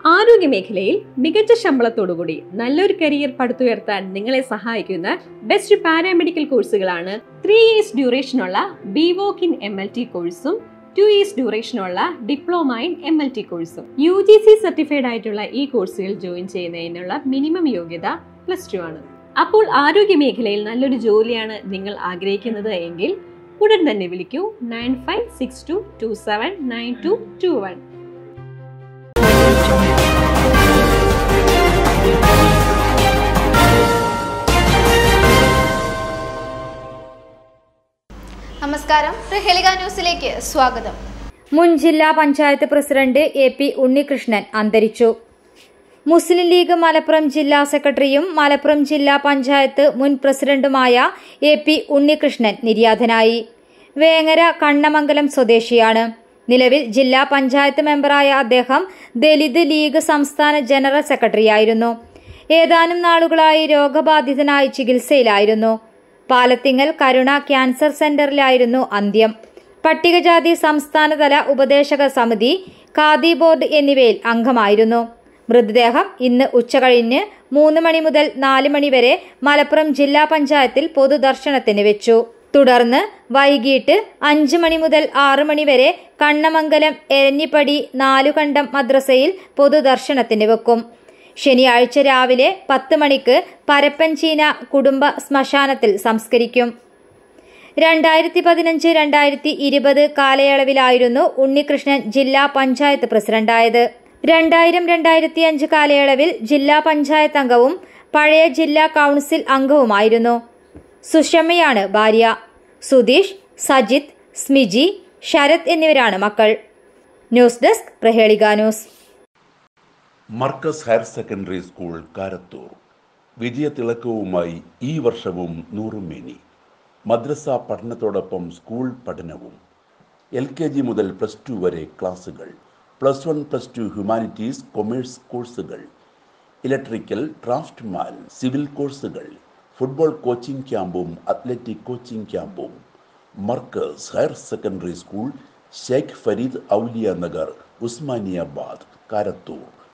ആരോഗ്യമേഖലയിൽ മികച്ച ശമ്പളത്തോടുകൂടി നല്ലൊരു കരിയർ പടുത്തുയർത്താൻ നിങ്ങളെ സഹായിക്കുന്ന ബെസ്റ്റ് പാരാമെഡിക്കൽ കോഴ്സുകളാണ് 3 years ഡ്യൂറേഷനുള്ള BVOC in MLT കോഴ്സും 2 years ഡ്യൂറേഷനുള്ള ഡിപ്ലോമ ഇൻ MLT കോഴ്സും. UGC സർട്ടിഫൈഡ് ആയിട്ടുള്ള ഈ കോഴ്സുകൾ ജോയിൻ ചെയ്യുന്നതിനുള്ള മിനിമം യോഗ്യത +2 ആണ്. അപ്പോൾ ആരോഗ്യമേഖലയിൽ നല്ലൊരു ജോലിയാണ് നിങ്ങൾ ആഗ്രഹിക്കുന്നത് എങ്കിൽ ഉടൻ തന്നെ വിളിക്കൂ 9562279221. നമസ്കാരം, പ്രഹേളിക ന്യൂസിലേക്ക് സ്വാഗതം. മുൻ ജില്ലാ പഞ്ചായത്ത് പ്രസിഡന്റ് AP ഉണ്ണികൃഷ്ണൻ അന്തരിച്ചു. മുസ്ലിം ലീഗ് മലപ്പുറം ജില്ലാ സെക്രട്ടറിയും മലപ്പുറം ജില്ലാ പഞ്ചായത്ത് മുൻ പ്രസിഡന്റുമായ AP ഉണ്ണികൃഷ്ണൻ നിര്യാതനായി. വേങ്ങര കണ്ണമംഗലം സ്വദേശിയാണ്. നിലവിൽ ജില്ലാ പഞ്ചായത്ത് മെമ്പറായ അദ്ദേഹം ദലിത് ലീഗ് സംസ്ഥാന ജനറൽ സെക്രട്ടറിയായിരുന്നു. ഏതാനും നാളുകളായി രോഗബാധിതനായി ചികിത്സയിലായിരുന്നു. പാലത്തിങ്ങൽ കരുണ ക്യാൻസർ സെന്ററിലായിരുന്നു അന്ത്യം. പട്ടികജാതി സംസ്ഥാനതല ഉപദേശക സമിതി, ഖാദി ബോർഡ് എന്നിവയിൽ അംഗമായിരുന്നു. മൃതദേഹം ഇന്ന് ഉച്ചകഴിഞ്ഞ് 3 മണി മുതൽ 4 മണി വരെ മലപ്പുറം ജില്ലാ പഞ്ചായത്തിൽ പൊതുദർശനത്തിന് വെച്ചു. തുടർന്ന് വൈകിട്ട് 5 മണി മുതൽ 6 മണി വരെ കണ്ണമംഗലം എരഞ്ഞിപ്പടി 4 കണ്ടം മദ്രസയിൽ പൊതുദർശനത്തിന് വെക്കും. ശനിയാഴ്ച രാവിലെ 10 മണിക്ക് പരപ്പൻചീന കുടുംബ ശ്മശാനത്തിൽ സംസ്കരിക്കും. 2015-2020 കാലയളവിലായിരുന്നു ഉണ്ണികൃഷ്ണൻ ജില്ലാ പഞ്ചായത്ത് പ്രസിഡന്റായത്. 2000-2005 കാലയളവിൽ ജില്ലാ പഞ്ചായത്ത് അംഗവും പഴയ ജില്ലാ കൌൺസിൽ അംഗവുമായിരുന്നു. സുഷമയാണ് ഭാര്യ. സുധീഷ്, സജിത്, സ്മിജി, ശരത് എന്നിവരാണ് മക്കൾ. News desk Prahelika news. Markaz higher secondary school Karathur വിജയത്തിളക്കവുമായി ഈ വർഷവും 100 മേനി. മദ്രസ പഠനത്തോടൊപ്പം സ്കൂൾ പഠനവും. LKG മുതൽ +2 വരെ ക്ലാസുകൾ. +1, +2 ഹ്യൂമാനിറ്റീസ്, കൊമേഴ്സ് കോഴ്സുകൾ, ഇലക്ട്രിക്കൽ, ഡ്രാഫ്റ്റ്മാൻ, സിവിൽ കോഴ്സുകൾ, ഫുട്ബോൾ കോച്ചിംഗ് ക്യാമ്പും അത്ലറ്റിക് കോച്ചിംഗ് ക്യാമ്പും. Markaz higher secondary school, Sheikh Farid Auliya Nagar, Usmaniabad, Karathur.